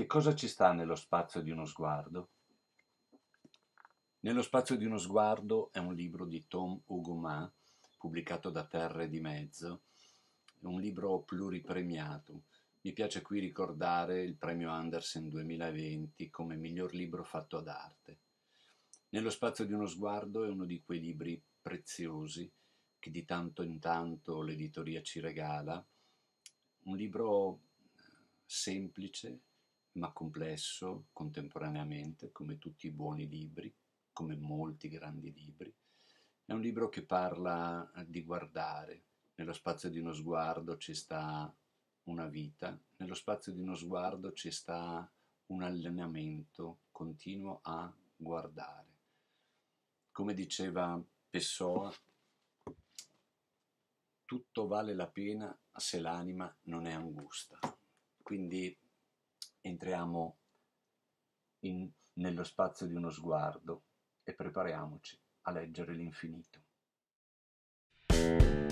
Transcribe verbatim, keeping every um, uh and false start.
cosa ci sta nello spazio di uno sguardo? Nello spazio di uno sguardo è un libro di Tom Hugoman, pubblicato da Terre di Mezzo, è un libro pluripremiato. Mi piace qui ricordare il premio Andersen duemilaventi come miglior libro fatto ad arte. Nello spazio di uno sguardo è uno di quei libri preziosi che di tanto in tanto l'editoria ci regala, un libro semplice ma complesso contemporaneamente, come tutti i buoni libri, come molti grandi libri. È un libro che parla di guardare. Nello spazio di uno sguardo ci sta una vita, nello spazio di uno sguardo ci sta un allenamento continuo a guardare. Come diceva Pessoa, tutto vale la pena se l'anima non è angusta. Quindi entriamo in, nello spazio di uno sguardo e prepariamoci a leggere l'infinito.